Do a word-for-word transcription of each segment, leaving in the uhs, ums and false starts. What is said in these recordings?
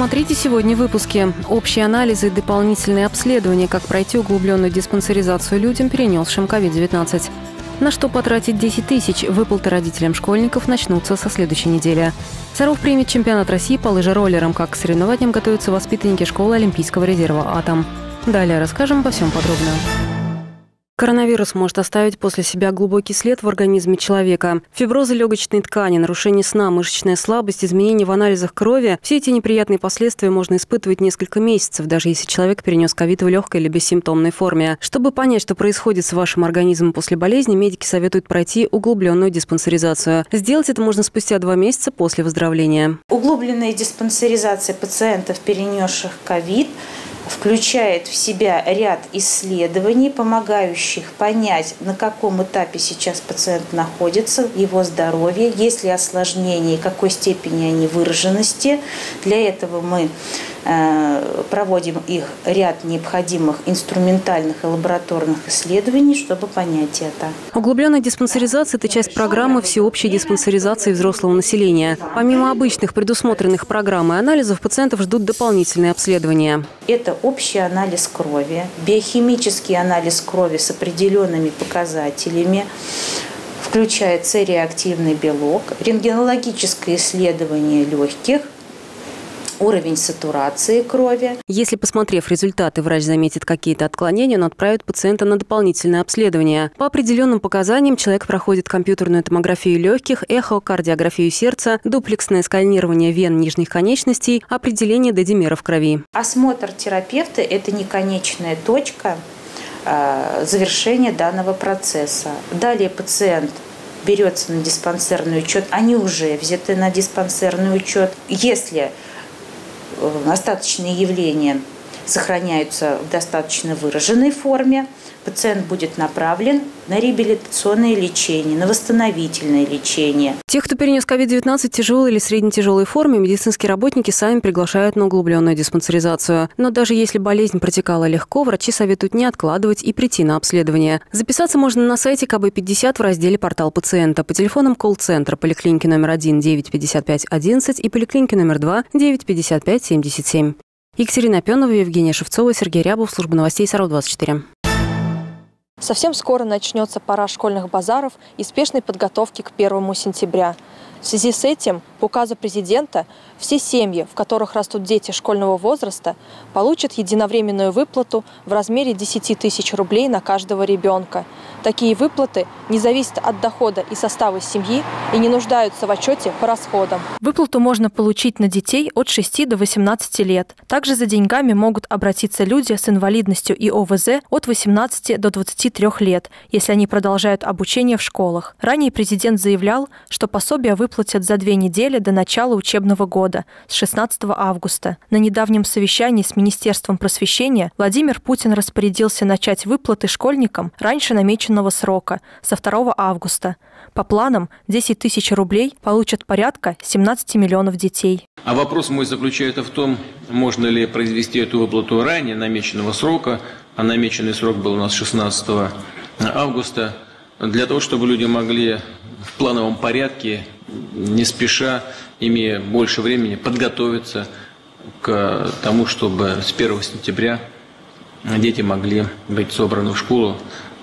Смотрите сегодня в выпуске. Общие анализы и дополнительные обследования, как пройти углубленную диспансеризацию людям, перенесшим ковид девятнадцать. На что потратить десять тысяч, выплаты родителям школьников начнутся со следующей недели. Саров примет чемпионат России по лыжероллерам. Как к соревнованиям готовятся воспитанники школы Олимпийского резерва «Атом». Далее расскажем обо всем подробно. Коронавирус может оставить после себя глубокий след в организме человека. Фиброзы легочной ткани, нарушение сна, мышечная слабость, изменения в анализах крови – все эти неприятные последствия можно испытывать несколько месяцев, даже если человек перенес ковид в легкой или бессимптомной форме. Чтобы понять, что происходит с вашим организмом после болезни, медики советуют пройти углубленную диспансеризацию. Сделать это можно спустя два месяца после выздоровления. Углубленная диспансеризация пациентов, перенесших ковид, включает в себя ряд исследований, помогающих понять, на каком этапе сейчас пациент находится, его здоровье, есть ли осложнения, какой степени они выраженности. Для этого мы э, проводим их ряд необходимых инструментальных и лабораторных исследований, чтобы понять это. Углубленная диспансеризация – это часть программы всеобщей диспансеризации взрослого населения. Помимо обычных предусмотренных программ и анализов, пациентов ждут дополнительные обследования. Это общий анализ крови, биохимический анализ крови с определенными показателями, включая С-реактивный белок, рентгенологическое исследование легких, уровень сатурации крови. Если, посмотрев результаты, врач заметит какие-то отклонения, он отправит пациента на дополнительное обследование. По определенным показаниям человек проходит компьютерную томографию легких, эхокардиографию сердца, дуплексное сканирование вен нижних конечностей, определение дедимера в крови. Осмотр терапевта – это не конечная точка э, завершения данного процесса. Далее пациент берется на диспансерный учет, они уже взяты на диспансерный учет. Если остаточные явления сохраняются в достаточно выраженной форме, пациент будет направлен на реабилитационное лечение, на восстановительное лечение. Тех, кто перенес ковид девятнадцать в тяжелой или средне-тяжелой форме, медицинские работники сами приглашают на углубленную диспансеризацию. Но даже если болезнь протекала легко, врачи советуют не откладывать и прийти на обследование. Записаться можно на сайте ка бэ пятьдесят в разделе «Портал пациента» по телефонам колл-центра поликлиники номер один девять пятьдесят пять одиннадцать и поликлиники номер два девять пятьдесят пять семьдесят семь. Екатерина Пенова, Евгения Шевцова, Сергей Рябов, служба новостей Саров двадцать четыре. Совсем скоро начнется пора школьных базаров и спешной подготовки к первому сентября. В связи с этим, по указу президента, все семьи, в которых растут дети школьного возраста, получат единовременную выплату в размере десяти тысяч рублей на каждого ребенка. Такие выплаты не зависят от дохода и состава семьи и не нуждаются в отчете по расходам. Выплату можно получить на детей от шести до восемнадцати лет. Также за деньгами могут обратиться люди с инвалидностью и о вэ зэ от восемнадцати до двадцати трёх лет, если они продолжают обучение в школах. Ранее президент заявлял, что пособие выплатят за две недели до начала учебного года, с шестнадцатого августа. На недавнем совещании с Министерством просвещения Владимир Путин распорядился начать выплаты школьникам раньше намеченного срока, со второго августа. По планам, десять тысяч рублей получат порядка семнадцати миллионов детей. А вопрос мой заключается в том, можно ли произвести эту выплату ранее намеченного срока, а намеченный срок был у нас шестнадцатого августа, для того, чтобы люди могли в плановом порядке, не спеша, имея больше времени, подготовиться к тому, чтобы с первого сентября дети могли быть собраны в школу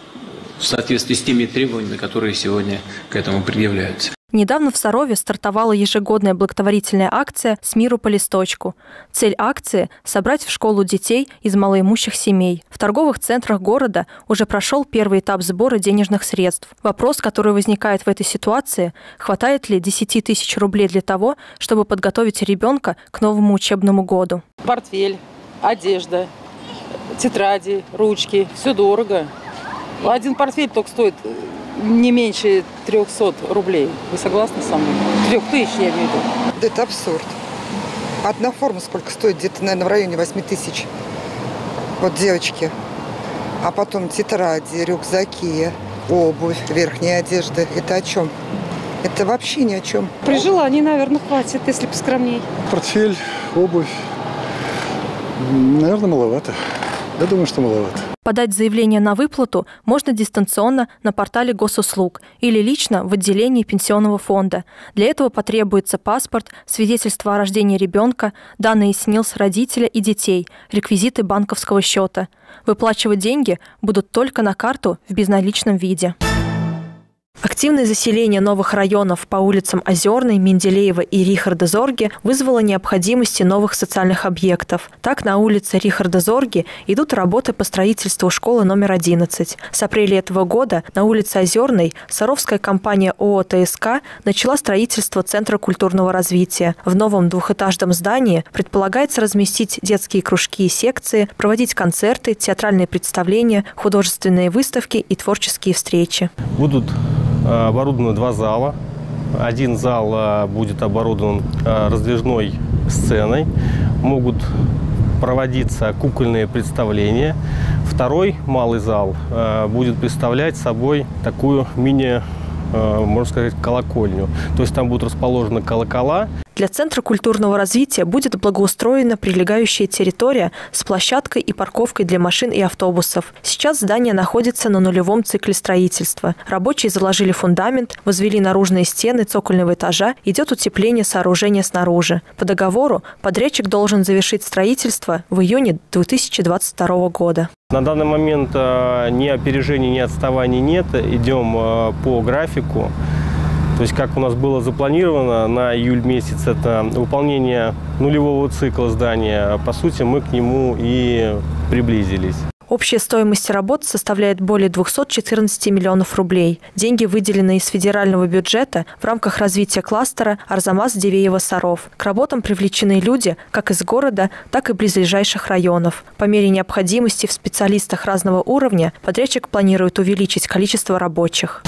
в соответствии с теми требованиями, которые сегодня к этому предъявляются. Недавно в Сарове стартовала ежегодная благотворительная акция «С миру по листочку». Цель акции – собрать в школу детей из малоимущих семей. В торговых центрах города уже прошел первый этап сбора денежных средств. Вопрос, который возникает в этой ситуации – хватает ли десяти тысяч рублей для того, чтобы подготовить ребенка к новому учебному году? Портфель, одежда, тетради, ручки – все дорого. Один портфель только стоит не меньше трехсот рублей. Вы согласны со мной? Трех тысяч, я имею в виду. Это абсурд. Одна форма сколько стоит? Где-то, наверное, в районе восьми тысяч. Вот девочки. А потом тетради, рюкзаки, обувь, верхняя одежда. Это о чем? Это вообще ни о чем. При желании, наверное, хватит, если поскромней. Портфель, обувь. Наверное, маловато. Я думаю, что маловато. Подать заявление на выплату можно дистанционно на портале госуслуг или лично в отделении пенсионного фонда. Для этого потребуется паспорт, свидетельство о рождении ребенка, данные СНИЛС родителя и детей, реквизиты банковского счета. Выплачивать деньги будут только на карту в безналичном виде. Активное заселение новых районов по улицам Озерной, Менделеева и Рихарда Зорге вызвало необходимости новых социальных объектов. Так, на улице Рихарда Зорге идут работы по строительству школы номер одиннадцать. С апреля этого года на улице Озерной саровская компания ООО «ТСК» начала строительство Центра культурного развития. В новом двухэтажном здании предполагается разместить детские кружки и секции, проводить концерты, театральные представления, художественные выставки и творческие встречи. Будут оборудованы два зала. Один зал будет оборудован раздвижной сценой. Могут проводиться кукольные представления. Второй малый зал будет представлять собой такую мини, можно сказать, колокольню. То есть там будут расположены колокола. Для Центра культурного развития будет благоустроена прилегающая территория с площадкой и парковкой для машин и автобусов. Сейчас здание находится на нулевом цикле строительства. Рабочие заложили фундамент, возвели наружные стены цокольного этажа, идет утепление сооружения снаружи. По договору подрядчик должен завершить строительство в июне две тысячи двадцать второго года. На данный момент ни опережений, ни отставаний нет. Идем по графику. То есть, как у нас было запланировано на июль месяц, это выполнение нулевого цикла здания. По сути, мы к нему и приблизились. Общая стоимость работ составляет более двухсот четырнадцати миллионов рублей. Деньги выделены из федерального бюджета в рамках развития кластера Арзамас-Дивеево-Саров. К работам привлечены люди как из города, так и близлежащих районов. По мере необходимости в специалистах разного уровня подрядчик планирует увеличить количество рабочих.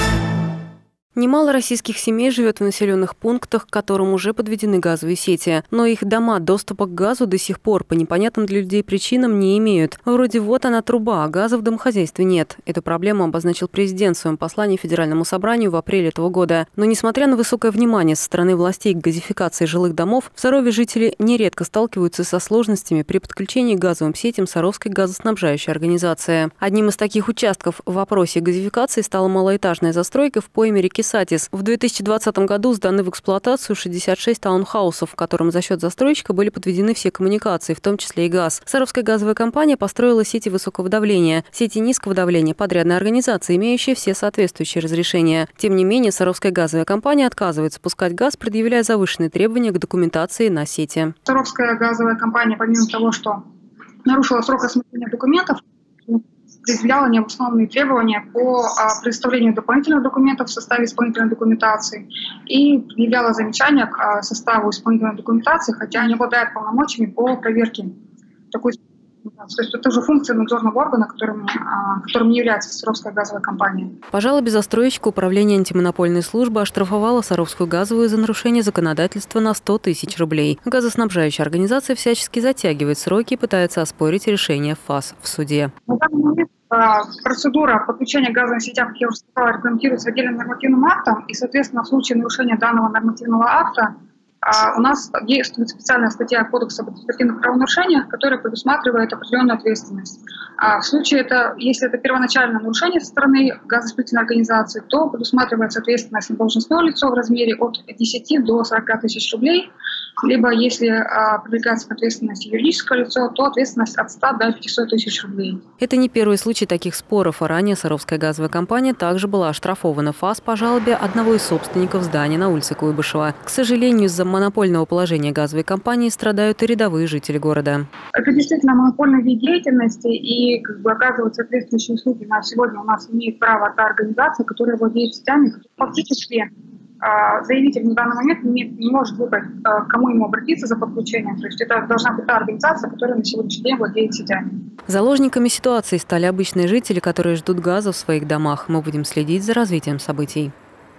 Немало российских семей живет в населенных пунктах, к которым уже подведены газовые сети. Но их дома доступа к газу до сих пор по непонятным для людей причинам не имеют. Вроде вот она труба, а газа в домохозяйстве нет. Эту проблему обозначил президент в своем послании Федеральному собранию в апреле этого года. Но несмотря на высокое внимание со стороны властей к газификации жилых домов, в Сарове жители нередко сталкиваются со сложностями при подключении к газовым сетям Саровской газоснабжающей организации. Одним из таких участков в вопросе газификации стала малоэтажная застройка в пойме реки Сатис. В две тысячи двадцатом году сданы в эксплуатацию шестьдесят шесть таунхаусов, в котором за счет застройщика были подведены все коммуникации, в том числе и газ. Саровская газовая компания построила сети высокого давления, сети низкого давления, подрядная организация, имеющая все соответствующие разрешения. Тем не менее, Саровская газовая компания отказывается пускать газ, предъявляя завышенные требования к документации на сети. Саровская газовая компания, помимо того, что нарушила срок рассмотрения документов, предъявляла необоснованные требования по предоставлению дополнительных документов в составе исполнительной документации и предъявляла замечания к составу исполнительной документации, хотя не обладает полномочиями по проверке такой. То есть это уже функция надзорного органа, которым, которым не является Саровская газовая компания. По жалобе застройщика управление антимонопольной службы оштрафовало Саровскую газовую за нарушение законодательства на сто тысяч рублей. Газоснабжающая организация всячески затягивает сроки и пытается оспорить решение ФАС в суде. На данный момент процедура подключения газовых сетей, как я уже сказала, регламентируется отдельным нормативным актом, и, соответственно, в случае нарушения данного нормативного акта у нас действует специальная статья Кодекса об административных правонарушениях, которая предусматривает определенную ответственность. А в случае, это, если это первоначальное нарушение со стороны газораспределительной организации, то предусматривается ответственность на должностное лицо в размере от десяти до сорока тысяч рублей. Либо, если а, привлекается к ответственности юридическое лицо, то ответственность от ста до пятисот тысяч рублей. Это не первый случай таких споров. А ранее Саровская газовая компания также была оштрафована ФАС по жалобе одного из собственников здания на улице Куйбышева. К сожалению, из-за монопольного положения газовой компании страдают и рядовые жители города. Это действительно монопольный вид деятельности, и как бы оказывать соответствующие услуги на сегодня у нас имеет право та организация, которая владеет сетями. Фактически заявитель на данный момент не, не может выбрать, к кому ему обратиться за подключением. То есть это должна быть та организация, которая на сегодняшний день владеет сетями. Заложниками ситуации стали обычные жители, которые ждут газа в своих домах. Мы будем следить за развитием событий.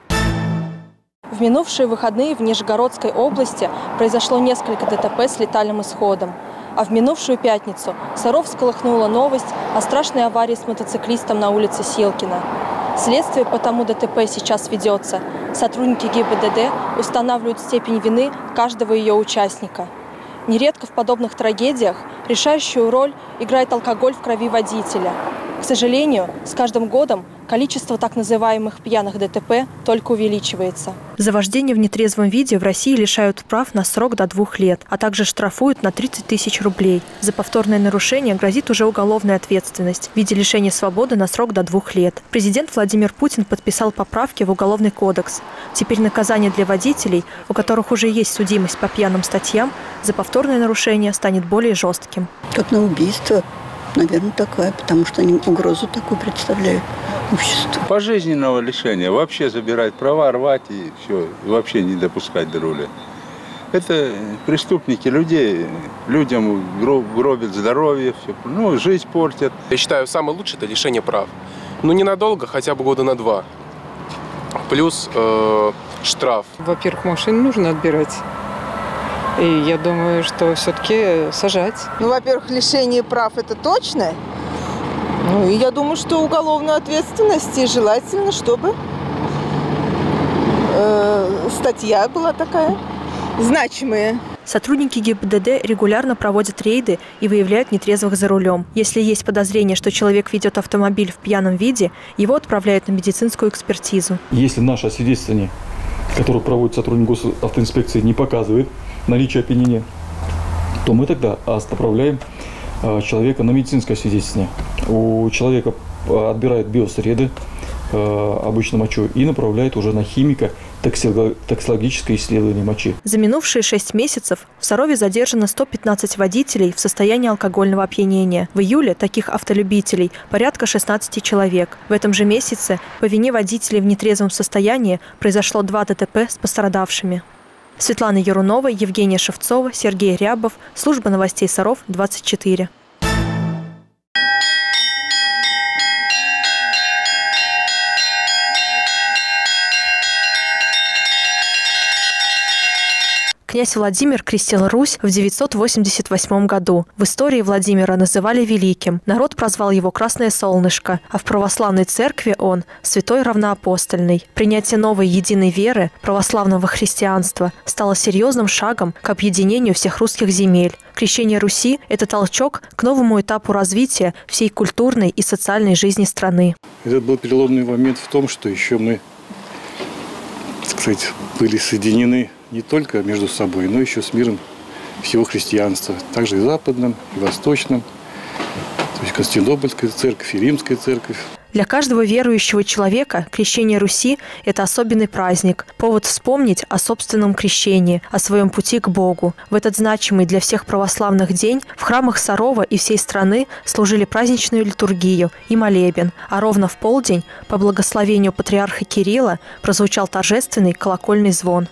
В минувшие выходные в Нижегородской области произошло несколько ДТП с летальным исходом. А в минувшую пятницу Саров всколыхнула новость о страшной аварии с мотоциклистом на улице Силкина. Следствие по тому ДТП сейчас ведется. Сотрудники ГИБДД устанавливают степень вины каждого ее участника. Нередко в подобных трагедиях решающую роль играет алкоголь в крови водителя. К сожалению, с каждым годом количество так называемых пьяных ДТП только увеличивается. За вождение в нетрезвом виде в России лишают прав на срок до двух лет, а также штрафуют на тридцать тысяч рублей. За повторное нарушение грозит уже уголовная ответственность в виде лишения свободы на срок до двух лет. Президент Владимир Путин подписал поправки в Уголовный кодекс. Теперь наказание для водителей, у которых уже есть судимость по пьяным статьям, за повторное нарушение станет более жестким. Как на убийство. Наверное, такая, потому что они угрозу такую представляют обществу. Пожизненного лишения. Вообще забирать права, рвать и все. Вообще не допускать до руля. Это преступники людей. Людям гробят здоровье, все, ну, жизнь портят. Я считаю, самое лучшее – это лишение прав. Ну, ненадолго, хотя бы года на два. Плюс э, штраф. Во-первых, машину нужно отбирать. И я думаю, что все-таки сажать. Ну, во-первых, лишение прав – это точно. Ну, и я думаю, что уголовную ответственность, и желательно, чтобы э, статья была такая значимая. Сотрудники ГИБДД регулярно проводят рейды и выявляют нетрезвых за рулем. Если есть подозрение, что человек ведет автомобиль в пьяном виде, его отправляют на медицинскую экспертизу. Если наше освидетельствование, которое проводит сотрудник госавтоинспекции, не показывает наличие опьянения, то мы тогда отправляем человека на медицинское освидетельствование. У человека отбирают биосреды, обычно мочу, и направляют уже на химика токсикологическое исследование мочи. За минувшие шесть месяцев в Сарове задержано сто пятнадцать водителей в состоянии алкогольного опьянения. В июле таких автолюбителей порядка шестнадцати человек. В этом же месяце по вине водителей в нетрезвом состоянии произошло два ДТП с пострадавшими. Светлана Ярунова, Евгения Шевцова, Сергей Рябов. Служба новостей Саров, двадцать четыре. Князь Владимир крестил Русь в девятьсот восемьдесят восьмом году. В истории Владимира называли великим. Народ прозвал его «Красное солнышко», а в православной церкви он – святой равноапостольный. Принятие новой единой веры, православного христианства, стало серьезным шагом к объединению всех русских земель. Крещение Руси – это толчок к новому этапу развития всей культурной и социальной жизни страны. Это был переломный момент в том, что еще мы, так сказать, были соединены не только между собой, но еще с миром всего христианства, также и западным, и восточным, то есть Константинопольская церковь, и Римская церковь. Для каждого верующего человека крещение Руси – это особенный праздник, повод вспомнить о собственном крещении, о своем пути к Богу. В этот значимый для всех православных день в храмах Сарова и всей страны служили праздничную литургию и молебен, а ровно в полдень, по благословению патриарха Кирилла, прозвучал торжественный колокольный звон.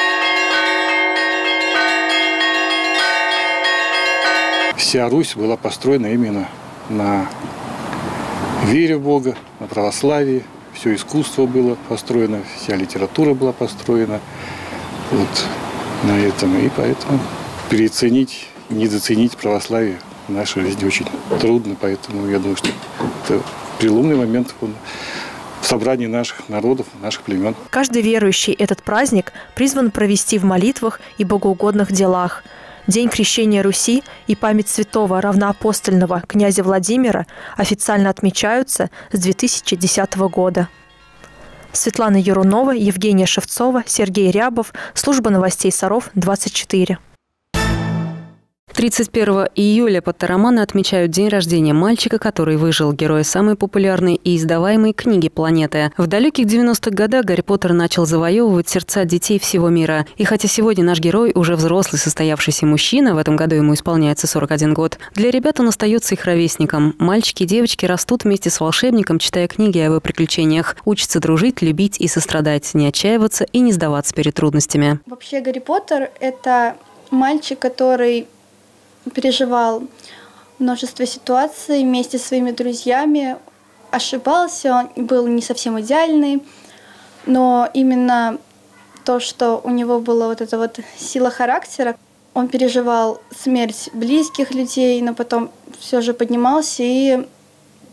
Вся Русь была построена именно на вере в Бога, на православии. Все искусство было построено, вся литература была построена вот на этом. И поэтому переоценить, недооценить православие в нашей жизни очень трудно. Поэтому я думаю, что это переломный момент в собрании наших народов, наших племен. Каждый верующий этот праздник призван провести в молитвах и богоугодных делах. День крещения Руси и память святого равноапостольного князя Владимира официально отмечаются с две тысячи десятого года. Светлана Ярунова, Евгения Шевцова, Сергей Рябов. Служба новостей Саров, двадцать четыре. тридцать первого июля под Тарамано отмечают день рождения мальчика, который выжил, героя самой популярной и издаваемой книги планеты. В далеких девяностых годах Гарри Поттер начал завоевывать сердца детей всего мира. И хотя сегодня наш герой уже взрослый состоявшийся мужчина, в этом году ему исполняется сорок один год, для ребят он остается их ровесником. Мальчики и девочки растут вместе с волшебником, читая книги о его приключениях, учатся дружить, любить и сострадать, не отчаиваться и не сдаваться перед трудностями. Вообще Гарри Поттер – это мальчик, который переживал множество ситуаций вместе со своими друзьями, ошибался, он был не совсем идеальный, но именно то, что у него была вот эта вот сила характера, он переживал смерть близких людей, но потом все же поднимался и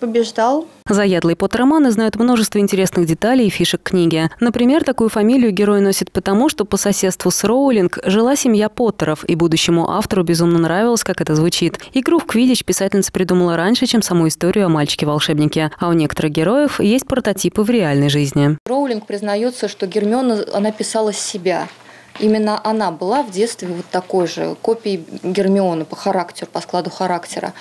побеждал. Заядлые поттероманы знают множество интересных деталей и фишек книги. Например, такую фамилию герой носит потому, что по соседству с Роулинг жила семья Поттеров, и будущему автору безумно нравилось, как это звучит. Игру в квиддич писательница придумала раньше, чем саму историю о мальчике-волшебнике. А у некоторых героев есть прототипы в реальной жизни. Роулинг признается, что Гермиона, она писала с себя. Именно она была в детстве вот такой же копией Гермионы по характеру, по складу характера.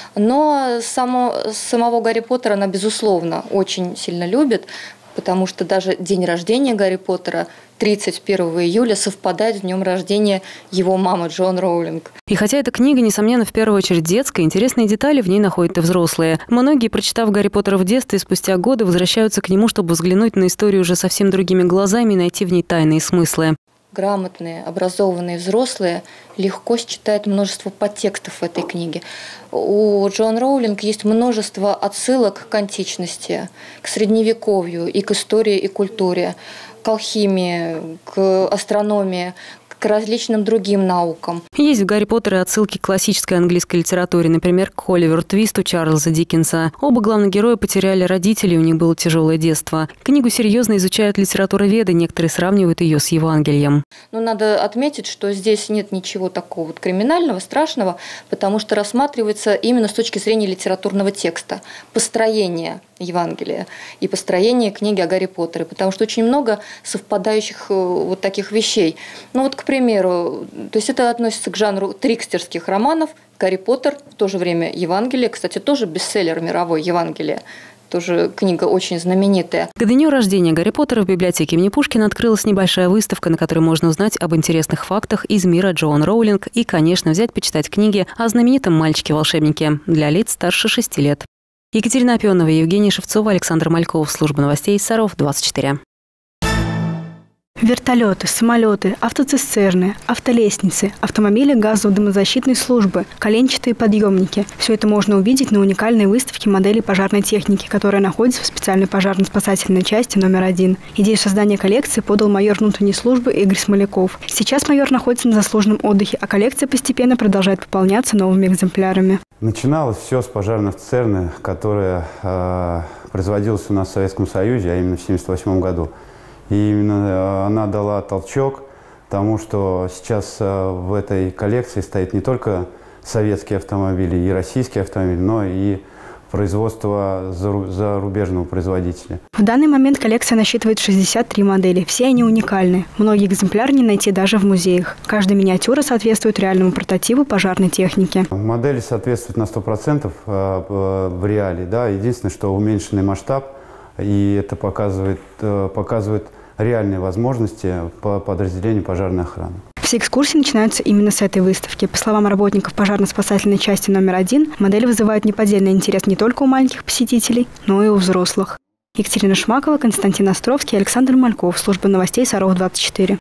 Но само, самого Гарри Поттера она, безусловно, очень сильно любит, потому что даже день рождения Гарри Поттера, тридцать первого июля, совпадает с днем рождения его мамы Джоан Роулинг. И хотя эта книга, несомненно, в первую очередь детская, интересные детали в ней находят и взрослые. Многие, прочитав Гарри Поттера в детстве, спустя годы возвращаются к нему, чтобы взглянуть на историю уже совсем другими глазами и найти в ней тайные смыслы. Грамотные, образованные взрослые легко считают множество подтекстов в этой книге. У Джоан Роулинг есть множество отсылок к античности, к средневековью и к истории и культуре, к алхимии, к астрономии, к различным другим наукам. Есть в Гарри Поттере отсылки к классической английской литературе, например, к Оливеру Твисту Чарльза Диккенса. Оба главных героя потеряли родителей, у них было тяжелое детство. Книгу серьезно изучают литературоведы, некоторые сравнивают ее с Евангелием. Но надо отметить, что здесь нет ничего такого вот криминального, страшного, потому что рассматривается именно с точки зрения литературного текста, построения Евангелия и построение книги о Гарри Поттере, потому что очень много совпадающих вот таких вещей. Ну вот, к примеру, то есть это относится к жанру трикстерских романов. Гарри Поттер, в то же время Евангелие, кстати, тоже бестселлер мировой, Евангелие. Тоже книга очень знаменитая. К дню рождения Гарри Поттера в библиотеке имени Пушкина открылась небольшая выставка, на которой можно узнать об интересных фактах из мира Джоан Роулинг и, конечно, взять почитать книги о знаменитом мальчике-волшебнике для лиц старше шести лет. Екатерина Опионова, Евгений Шевцова, Александр Мальков. Служба новостей Саров двадцать четыре. Вертолеты, самолеты, автоцистерны, автолестницы, автомобили газово-дымозащитной службы, коленчатые подъемники. Все это можно увидеть на уникальной выставке моделей пожарной техники, которая находится в специальной пожарно-спасательной части номер один. Идею создания коллекции подал майор внутренней службы Игорь Смоляков. Сейчас майор находится на заслуженном отдыхе, а коллекция постепенно продолжает пополняться новыми экземплярами. Начиналось все с пожарной цистерны, которая э, производилась у нас в Советском Союзе, а именно в тысяча девятьсот семьдесят восьмом году. И именно она дала толчок тому, что сейчас в этой коллекции стоит не только советские автомобили и российские автомобили, но и производство зарубежного производителя. В данный момент коллекция насчитывает шестьдесят три модели. Все они уникальны. Многие экземпляры не найти даже в музеях. Каждая миниатюра соответствует реальному прототипу пожарной техники. Модели соответствуют на сто процентов в реале. Да? Единственное, что уменьшенный масштаб, и это показывает, показывает реальные возможности по подразделению пожарной охраны. Все экскурсии начинаются именно с этой выставки. По словам работников пожарно-спасательной части номер один, модели вызывают неподдельный интерес не только у маленьких посетителей, но и у взрослых. Екатерина Шмакова, Константин Островский, Александр Мальков. Служба новостей Саров двадцать четыре.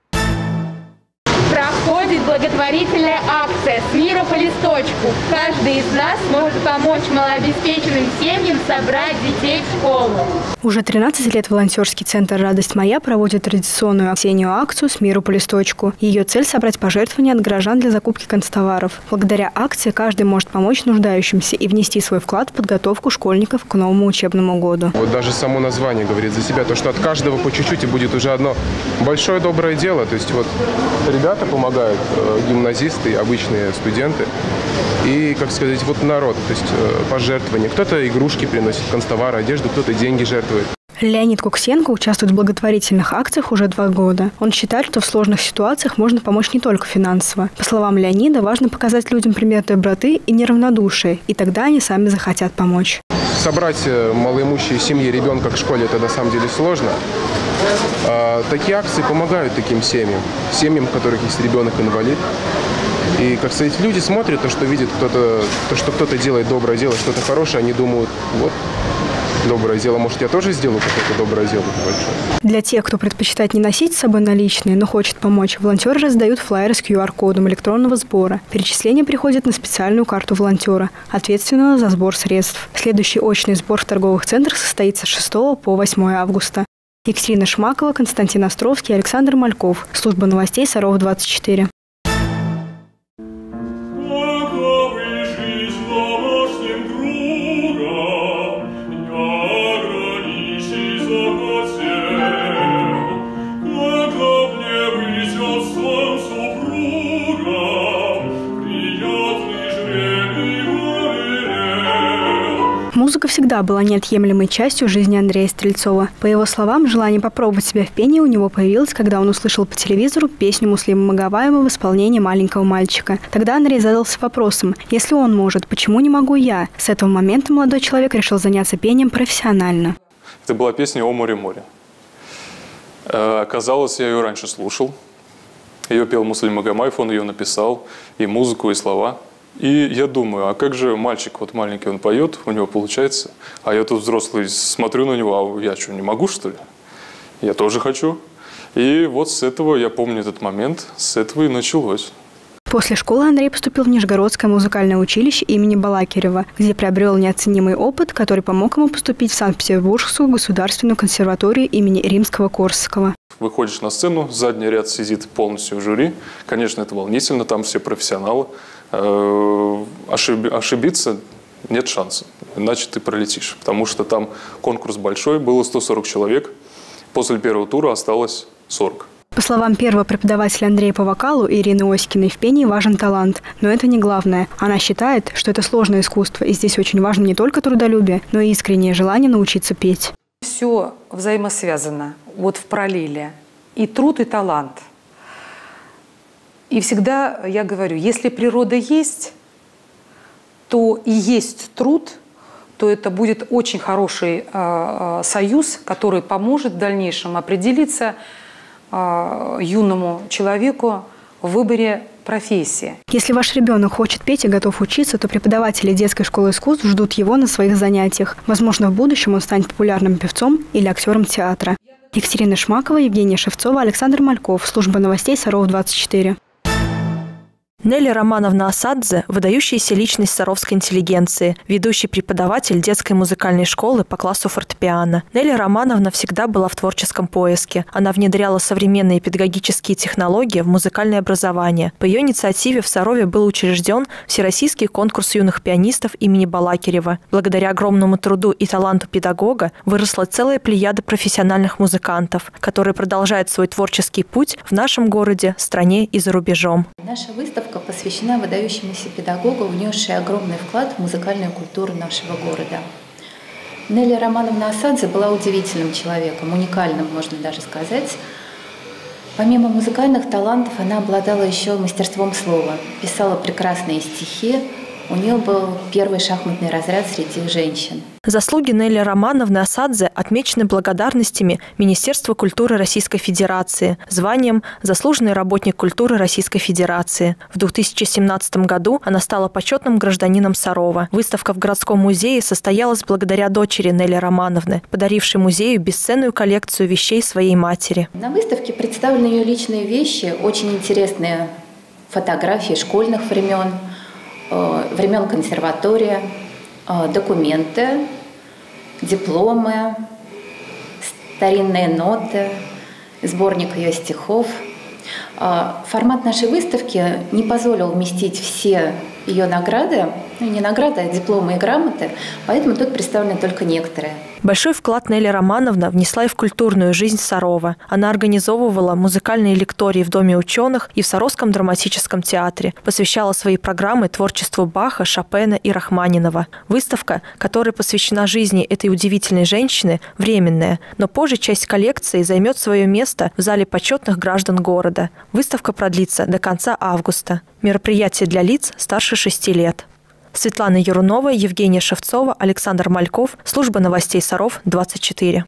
Проходит благотворительная акция «С мира по листочку». Каждый из нас может помочь малообеспеченным семьям собрать детей в школу. Уже тринадцать лет волонтерский центр «Радость моя» проводит традиционную осеннюю акцию «С миру по листочку». Ее цель – собрать пожертвования от горожан для закупки канцтоваров. Благодаря акции каждый может помочь нуждающимся и внести свой вклад в подготовку школьников к новому учебному году. Вот даже само название говорит за себя, то, что от каждого по чуть-чуть и будет уже одно большое доброе дело. То есть вот ребята помогают, гимназисты, обычные студенты и, как сказать, вот народ, то есть пожертвования. Кто-то игрушки приносит, канцтовары, одежду, кто-то деньги жертвует. Леонид Куксенко участвует в благотворительных акциях уже два года. Он считает, что в сложных ситуациях можно помочь не только финансово. По словам Леонида, важно показать людям пример доброты и неравнодушия, и тогда они сами захотят помочь. Собрать малоимущие семьи ребенка к школе – это на самом деле сложно. А такие акции помогают таким семьям, семьям, у которых есть ребенок-инвалид. И, как сказать, люди смотрят то, что видят кто-то, то, что кто-то делает доброе дело, что-то хорошее, они думают, вот, доброе дело, может, я тоже сделаю какое-то доброе дело большое. Для тех, кто предпочитает не носить с собой наличные, но хочет помочь, волонтеры раздают флаеры с ку ар кодом электронного сбора. Перечисление приходит на специальную карту волонтера, ответственного за сбор средств. Следующий очный сбор в торговых центрах состоится с шестого по восьмое августа. Екатерина Шмакова, Константин Островский, Александр Мальков. Служба новостей Саров двадцать четыре. Музыка всегда была неотъемлемой частью жизни Андрея Стрельцова. По его словам, желание попробовать себя в пении у него появилось, когда он услышал по телевизору песню Муслима Магомаева в исполнении маленького мальчика. Тогда Андрей задался вопросом: если он может, почему не могу я? С этого момента молодой человек решил заняться пением профессионально. Это была песня «О море, море». Оказалось, я ее раньше слушал. Ее пел Муслим Магомаев, он ее написал, и музыку, и слова. И я думаю, а как же мальчик, вот маленький, он поет, у него получается, а я тут взрослый смотрю на него, а я что, не могу, что ли? Я тоже хочу. И вот с этого, я помню этот момент, с этого и началось. После школы Андрей поступил в Нижегородское музыкальное училище имени Балакирева, где приобрел неоценимый опыт, который помог ему поступить в Санкт-Петербургскую государственную консерваторию имени Римского-Корсакова. Выходишь на сцену, задний ряд сидит полностью в жюри. Конечно, это волнительно, там все профессионалы. Ошибиться нет шанса, иначе ты пролетишь. Потому что там конкурс большой, было сто сорок человек. После первого тура осталось сорок. По словам первого преподавателя Андрея по вокалу Ирины Оськиной, в пении важен талант. Но это не главное. Она считает, что это сложное искусство, и здесь очень важно не только трудолюбие, но и искреннее желание научиться петь. Все взаимосвязано, вот в параллели. И труд, и талант. И всегда я говорю, если природа есть, то и есть труд, то это будет очень хороший э, союз, который поможет в дальнейшем определиться э, юному человеку в выборе профессии. Если ваш ребенок хочет петь и готов учиться, то преподаватели детской школы искусств ждут его на своих занятиях. Возможно, в будущем он станет популярным певцом или актером театра. Екатерина Шмакова, Евгения Шевцова, Александр Мальков. Служба новостей Саров двадцать четыре. Нелли Романовна Асадзе – выдающаяся личность саровской интеллигенции, ведущий преподаватель детской музыкальной школы по классу фортепиано. Нелли Романовна всегда была в творческом поиске. Она внедряла современные педагогические технологии в музыкальное образование. По ее инициативе в Сарове был учрежден Всероссийский конкурс юных пианистов имени Балакирева. Благодаря огромному труду и таланту педагога выросла целая плеяда профессиональных музыкантов, которые продолжают свой творческий путь в нашем городе, стране и за рубежом. Наша выставка посвящена выдающемуся педагогу, внесшей огромный вклад в музыкальную культуру нашего города. Нелли Романовна Асадзе была удивительным человеком, уникальным, можно даже сказать. Помимо музыкальных талантов, она обладала еще мастерством слова, писала прекрасные стихи. У нее был первый шахматный разряд среди женщин. Заслуги Нелли Романовны Асадзе отмечены благодарностями Министерства культуры Российской Федерации, званием «Заслуженный работник культуры Российской Федерации». В две тысячи семнадцатом году она стала почетным гражданином Сарова. Выставка в городском музее состоялась благодаря дочери Нелли Романовны, подарившей музею бесценную коллекцию вещей своей матери. На выставке представлены ее личные вещи, очень интересные фотографии школьных времен, времен консерватории, документы, дипломы, старинные ноты, сборник ее стихов. Формат нашей выставки не позволил вместить все ее награды, ну не награды, а дипломы и грамоты, поэтому тут представлены только некоторые. Большой вклад Нелли Романовна внесла и в культурную жизнь Сарова. Она организовывала музыкальные лектории в Доме ученых и в Саровском драматическом театре, посвящала свои программы творчеству Баха, Шопена и Рахманинова. Выставка, которая посвящена жизни этой удивительной женщины, временная, но позже часть коллекции займет свое место в зале почетных граждан города. Выставка продлится до конца августа. Мероприятие для лиц старше шести лет. Светлана Ярунова, Евгения Шевцова, Александр Мальков. Служба новостей Саров двадцать четыре.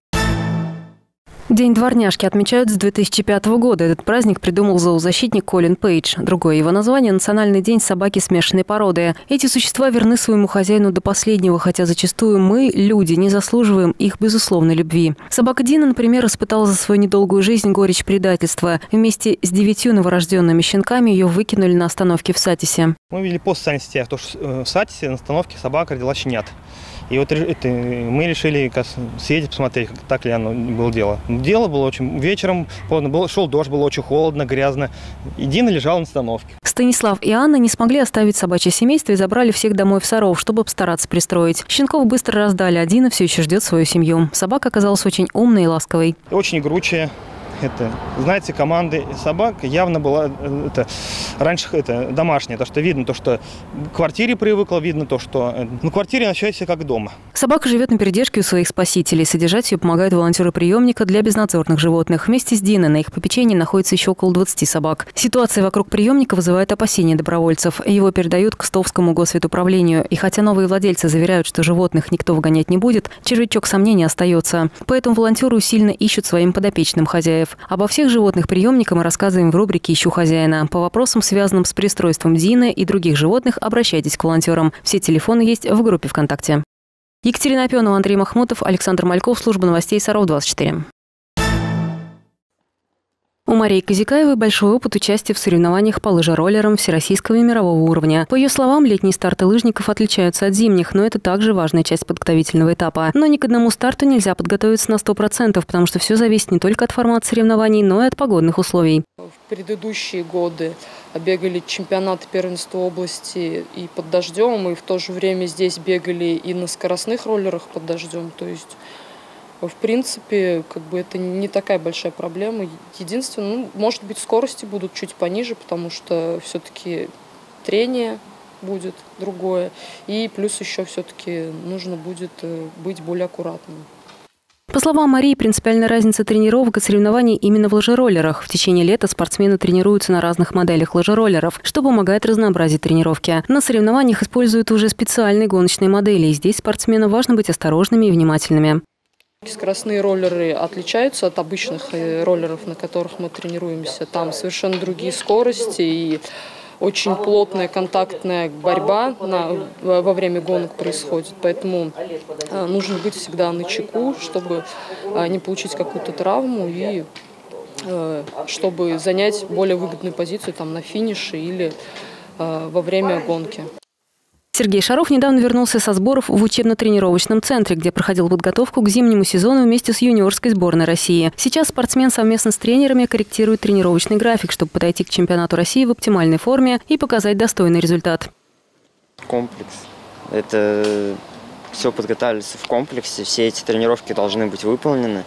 День дворняжки отмечают с две тысячи пятого года. Этот праздник придумал зоозащитник Колин Пейдж. Другое его название – Национальный день собаки смешанной породы. Эти существа верны своему хозяину до последнего, хотя зачастую мы, люди, не заслуживаем их безусловной любви. Собака Дина, например, испытала за свою недолгую жизнь горечь предательства. Вместе с девятью новорожденными щенками ее выкинули на остановке в Сатисе. Мы видели пост в социальных сетях, то, что в Сатисе на остановке собака родила щенят. И вот это, мы решили съездить, посмотреть, так ли оно было дело. Дело было очень... Вечером поздно, был, шел дождь, было очень холодно, грязно. И Дина лежала на остановке. Станислав и Анна не смогли оставить собачье семейство и забрали всех домой в Саров, чтобы постараться пристроить. Щенков быстро раздали, а Дина все еще ждет свою семью. Собака оказалась очень умной и ласковой. Очень игручая, это, знаете, команды собак явно была это, раньше это, домашняя. То, что видно, то, что к квартире привыкла, видно то, что на квартире ощущает себя как дома. Собака живет на передержке у своих спасителей. Содержать ее помогают волонтеры приемника для безнадзорных животных. Вместе с Диной на их попечении находится еще около двадцати собак. Ситуация вокруг приемника вызывает опасения добровольцев. Его передают к Кстовскому госветуправлению. И хотя новые владельцы заверяют, что животных никто выгонять не будет, червячок сомнений остается. Поэтому волонтеры усиленно ищут своим подопечным хозяев. Обо всех животных приемника мы рассказываем в рубрике «Ищу хозяина». По вопросам, связанным с пристройством Дины и других животных, обращайтесь к волонтерам. Все телефоны есть в группе ВКонтакте. Екатерина Опенова, Андрей Махмутов, Александр Мальков, служба новостей Саров двадцать четыре. У Марии Козякаевой большой опыт участия в соревнованиях по лыжероллерам всероссийского и мирового уровня. По ее словам, летние старты лыжников отличаются от зимних, но это также важная часть подготовительного этапа. Но ни к одному старту нельзя подготовиться на сто процентов, потому что все зависит не только от формата соревнований, но и от погодных условий. В предыдущие годы бегали чемпионаты первенства области и под дождем, и в то же время здесь бегали и на скоростных роллерах под дождем. То есть в принципе, как бы это не такая большая проблема. Единственное, ну, может быть, скорости будут чуть пониже, потому что все-таки трение будет другое. И плюс еще все-таки нужно будет быть более аккуратным. По словам Марии, принципиальная разница тренировок и соревнований именно в лыжероллерах. В течение лета спортсмены тренируются на разных моделях лыжероллеров, что помогает разнообразить тренировки. На соревнованиях используют уже специальные гоночные модели, и здесь спортсменам важно быть осторожными и внимательными. Скоростные роллеры отличаются от обычных роллеров, на которых мы тренируемся. Там совершенно другие скорости и очень плотная контактная борьба на, во время гонок происходит. Поэтому э, нужно быть всегда начеку, чтобы э, не получить какую-то травму и э, чтобы занять более выгодную позицию там, на финише или э, во время гонки. Сергей Шаров недавно вернулся со сборов в учебно-тренировочном центре, где проходил подготовку к зимнему сезону вместе с юниорской сборной России. Сейчас спортсмен совместно с тренерами корректирует тренировочный график, чтобы подойти к чемпионату России в оптимальной форме и показать достойный результат. Комплекс. Это все подготавливается в комплексе, все эти тренировки должны быть выполнены.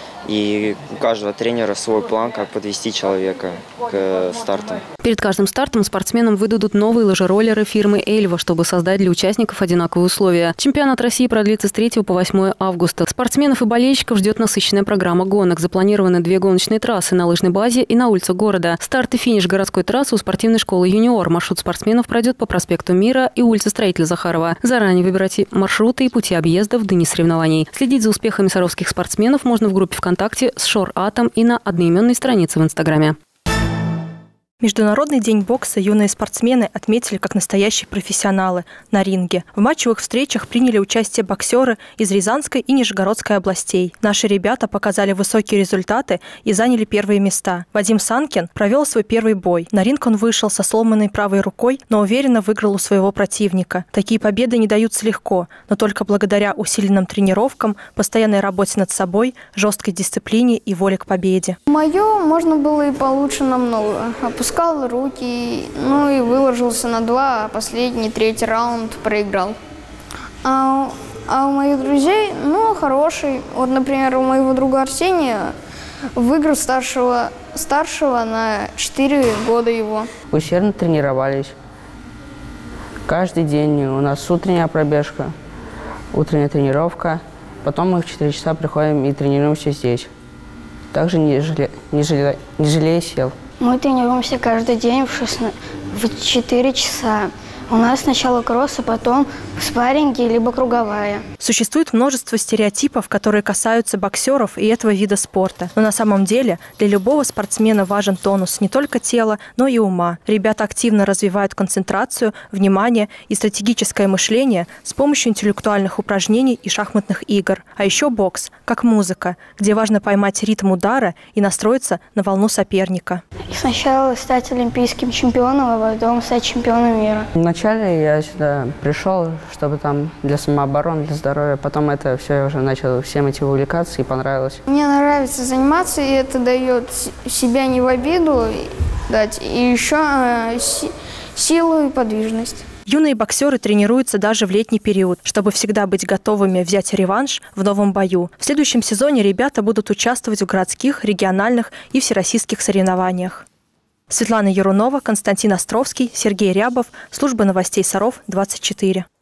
И у каждого тренера свой план, как подвести человека к старту. Перед каждым стартом спортсменам выдадут новые лыжероллеры фирмы «Эльва», чтобы создать для участников одинаковые условия. Чемпионат России продлится с третьего по восьмое августа. Спортсменов и болельщиков ждет насыщенная программа гонок. Запланированы две гоночные трассы на лыжной базе и на улицах города. Старт и финиш городской трассы у спортивной школы «Юниор». Маршрут спортсменов пройдет по проспекту Мира и улице Строителя Захарова. Заранее выбирайте маршруты и пути объезда в дни соревнований. Следить за успехами саровских спортсменов можно в группе ВКонтакте ВКонтакте с Шор Атом и на одноименной странице в Инстаграме. Международный день бокса юные спортсмены отметили как настоящие профессионалы на ринге. В матчевых встречах приняли участие боксеры из Рязанской и Нижегородской областей. Наши ребята показали высокие результаты и заняли первые места. Вадим Санкин провел свой первый бой. На ринг он вышел со сломанной правой рукой, но уверенно выиграл у своего противника. Такие победы не даются легко, но только благодаря усиленным тренировкам, постоянной работе над собой, жесткой дисциплине и воле к победе. Мое можно было и получше намного. Опускал руки, ну и выложился на два, а последний, третий раунд проиграл. А, а у моих друзей, ну, хороший. Вот, например, у моего друга Арсения выиграл старшего, старшего на четыре года его. Усердно тренировались. Каждый день у нас утренняя пробежка, утренняя тренировка. Потом мы в четыре часа приходим и тренируемся здесь. Также не, жале, не, жале, не жалея сил. Мы тренируемся каждый день в, шестнадцать, в четыре часа. У нас сначала кросс, а потом спарринги, либо круговая. Существует множество стереотипов, которые касаются боксеров и этого вида спорта. Но на самом деле для любого спортсмена важен тонус не только тела, но и ума. Ребята активно развивают концентрацию, внимание и стратегическое мышление с помощью интеллектуальных упражнений и шахматных игр. А еще бокс, как музыка, где важно поймать ритм удара и настроиться на волну соперника. Сначала стать олимпийским чемпионом, а потом стать чемпионом мира. Вначале я сюда пришел, чтобы там для самообороны, для здоровья. Потом это все, я уже начал всем этим увлекаться и понравилось. Мне нравится заниматься, и это дает себя не в обиду дать, и еще силу и подвижность. Юные боксеры тренируются даже в летний период, чтобы всегда быть готовыми взять реванш в новом бою. В следующем сезоне ребята будут участвовать в городских, региональных и всероссийских соревнованиях. Светлана Ярунова, Константин Островский, Сергей Рябов. Служба новостей Саров, двадцать четыре.